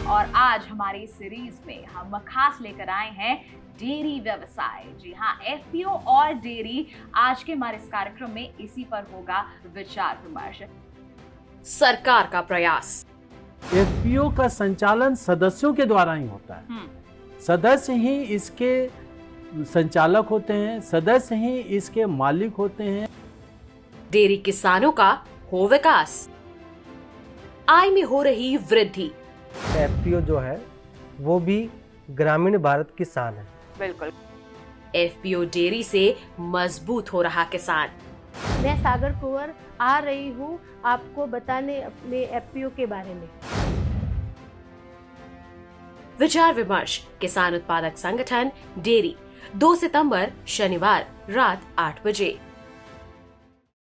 और आज हमारी सीरीज में हम खास लेकर आए हैं डेयरी व्यवसाय। जी हाँ, एफपीओ और डेयरी। आज के हमारे इस कार्यक्रम में इसी पर होगा विचार विमर्श। सरकार का प्रयास। एफपीओ का संचालन सदस्यों के द्वारा ही होता है। सदस्य ही इसके संचालक होते हैं, सदस्य ही इसके मालिक होते हैं। डेयरी किसानों का हो विकास, आय में हो रही वृद्धि। एफपीओ जो है वो भी ग्रामीण भारत की शान है। बिल्कुल। एफपीओ डेयरी से मजबूत हो रहा किसान। मैं सागर कुंवर आ रही हूँ आपको बताने अपने एफपीओ के बारे में। विचार विमर्श किसान उत्पादक संगठन डेयरी, 2 सितंबर शनिवार रात 8 बजे।